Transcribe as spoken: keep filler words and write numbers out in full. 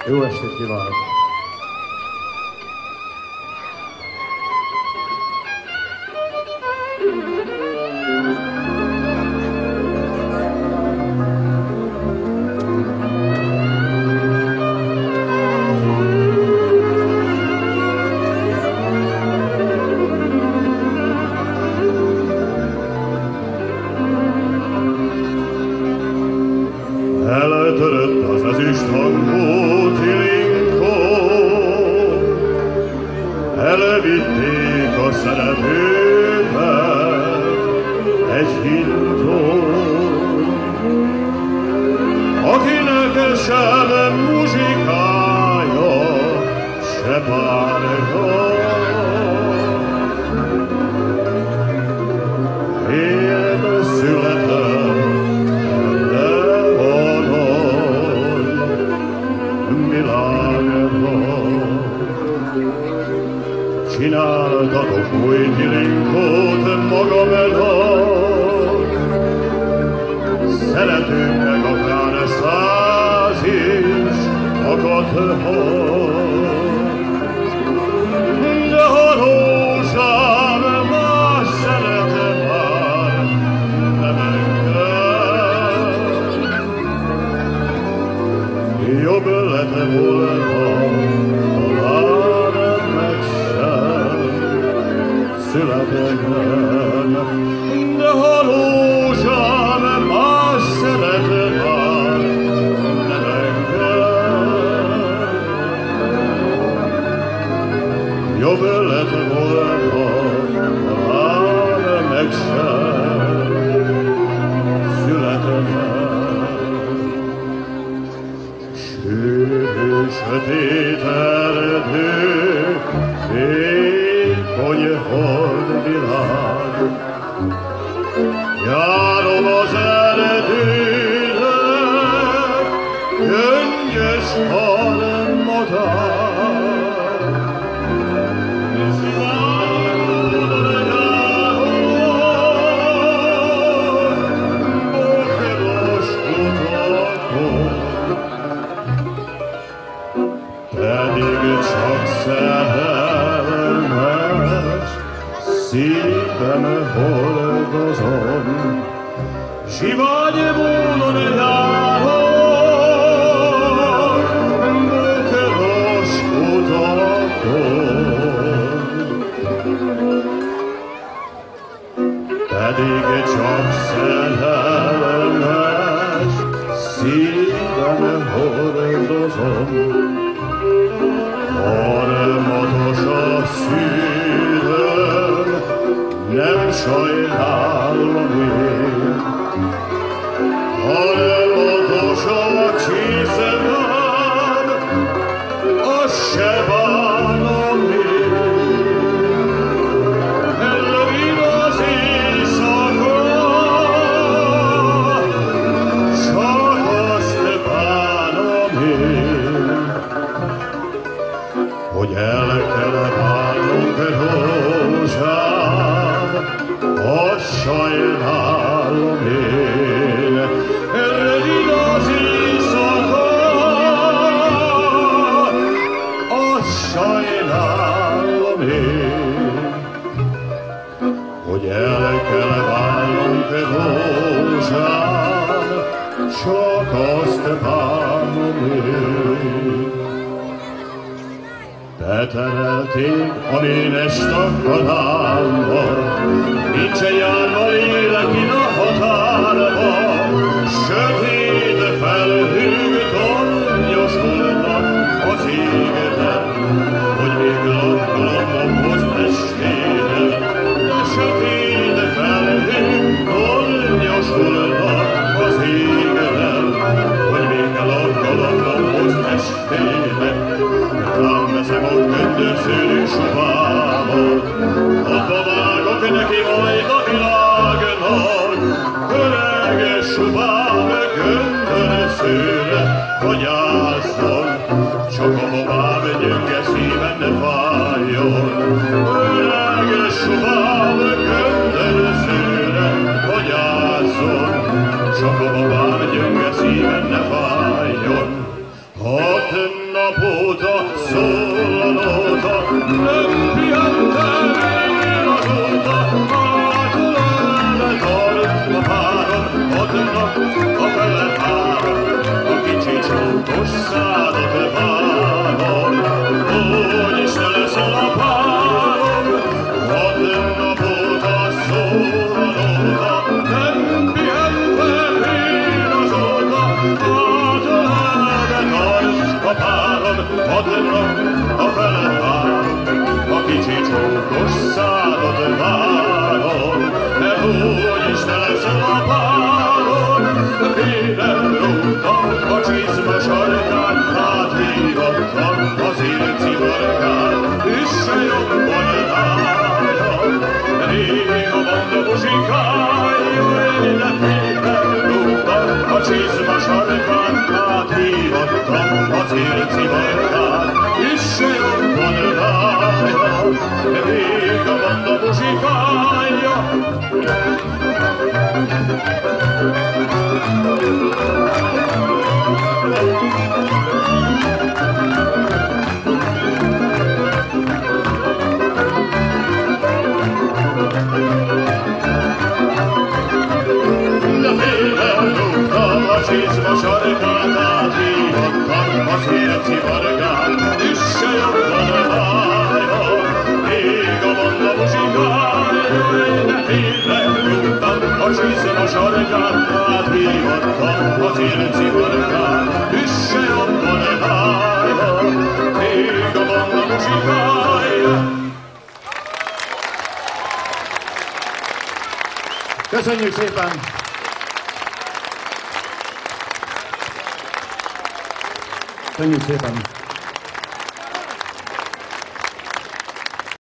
Jó estét kívánok! Eltörött az ezüst hangú tilinkó, elvitték a szeretőmet egy hintón, akinek sem muzsikája, se párja. Én születem, csináltatok új tilinkót magam elad, szeretőknek akár száz is akadhat. De ha rózsám más szerete már nem engem, jobb lett volna születem, de ha rózsám más szerete már nem engem, jobb lett volna, talán meg sem születem. Sűrű, sötét erdő, vékony holdvilág, járom az erdőnek, könnyes halmadár. Bokros utakon, pedig csak szerelmes szívem hordozom, Sivány-módon járok, bokros utakon, pedig csak szerelmes szívem hordozom. Harmatos a szívem, nem sajnálom én, harmatos a csízelem, azt se bánom én. Rövid az éjszaka, csak azt bánom én, hogy el kell válnunk rózsám, azt sajnálom én. Rövid az éjszaka, azt sajnálom én, hogy el kell válnunk rózsám, csak azt bánom én. Beterelték a ménes takkadámba, nincsen járva lélek én a határba, sötét felhők tornyosulnak az égben, hogy még lakkalomhoz estére, de sötét felhők tornyosulnak az égben, hogy még lakkalomhoz estére. Rám veszem a göndörszőrű subámat, abba vágok neki majd a világnak. Öreg subám göndörszőre hagyászol, csak a babám gyönge szíven ne fájjon. Öreg subám göndörszőre hagyászol, csak a babám gyönge szíven ne fájjon. Hat óta szól a nóta, nem pihent el én azóta, hátul elve tart a párom, adnak a fele párom, a kicsi csókos szádat várom, hogy is ne leszel a párom, hat nap óta szól a nóta, nem pihent el én azóta, hátul elve tart a párom, adnak a fele párom, a kicsi csókos szádat várom, de hogy is ne leszel a párom, félem rúgtam a csizma sarkán, áthívottam az élet civarkán, és se jobban állom, rég a banda muzsikája, én de félem rúgtam a csizma sarkán, áthívottam az élet civarkán, és se jobban állom, rég a banda muzsikája. Csizma sarkát áthívottam az élet civargán, és se jobban álljon, ég a banda muzsikája, én de félre rúgtam a csizma sarkát áthívottam az élet civargán, és se jobban álljon, ég a banda muzsikája. Köszönjük szépen! Köszönjük szépen!